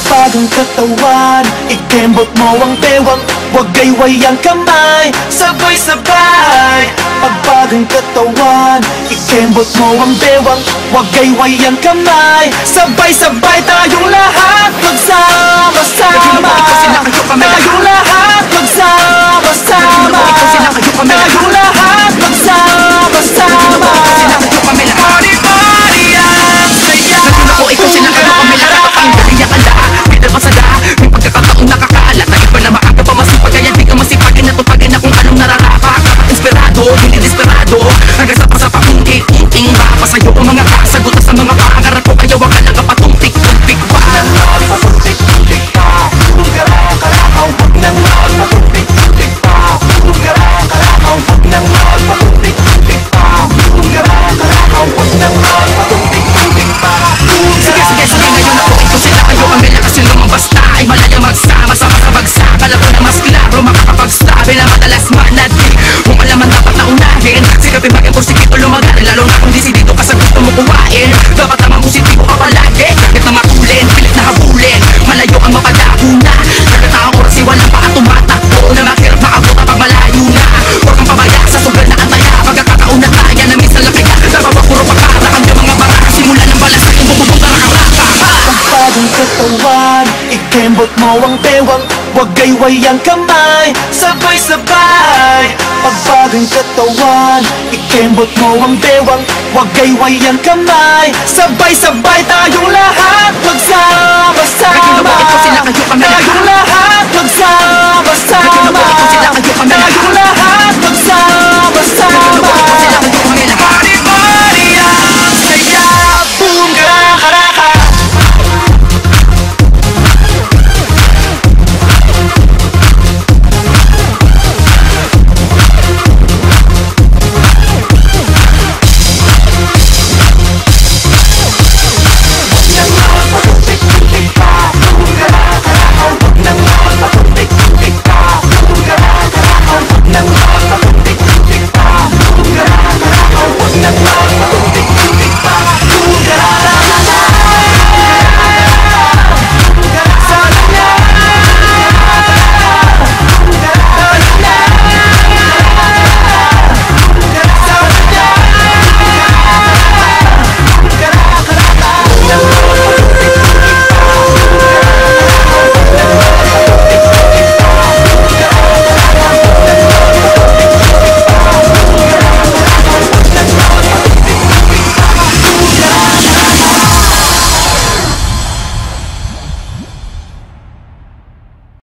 Pagbagang katawan, ikembot mo ang bewang, huwag gayway ang kamay, sabay-sabay. Pagbagang katawan, ikembot mo ang bewang, huwag gayway ang kamay, sabay-sabay. Tayong lahat magsama-sama, tayong lahat magsama-sama, tayong lahat magsama-sama. Party-party ang saya. Ako ikaw sila kayo kami lahat ang galing ang ala. Pwede masada, may pagkakataong nakakaalat na iba na maaga pa masipag, kaya di ka masipagin na tupagin na kung anong nararapat. Inspirado, hindi desperado, hanggang sa paunti-unting rapa sa'yo ang mga kasagot sa mga pangarap ko, kaya wag ka lang kapatuntik-tuntik pa. Patuntik-tuntik pa, kung wag nang patuntik-tuntik pa, kung wag nang patuntik-tuntik pa, kung wag nang patuntik-tuntik pa. Sige, ngayon ako ikaw sila kayo kami lakas yung lumabas na ay malaya magsama-sama sa bagsak. Alam ko na mas klaro makakapagsabi na madalas manati, kung alaman dapat na unahin, sikapin maging porsikito lumagarin, lalo na kung disidido ka sa gusto mo kuwain. Dapat namang positibo ka palagi, kahit na matulin, pilit na habulin, malayo ang mapadago na. Nagkataang oras si walang pa at tumatakbo, na makirap maabot ang pagmalayo na. Huwag kang pabaya sa sobrang na antaya, pagkakataon na kaya na minsan lang kaya nabawa puro pagkata ang mga baraka, simula ng balas sa iyong bububong karaka-raka. Pagbagang katawan, ikembot mo ang bewang, huwag gayway ang kamay, sabay-sabay. Pagbagang katawan, ikembot mo ang bewang, huwag gayway ang kamay, sabay-sabay. Tayong lahat magsama-sama.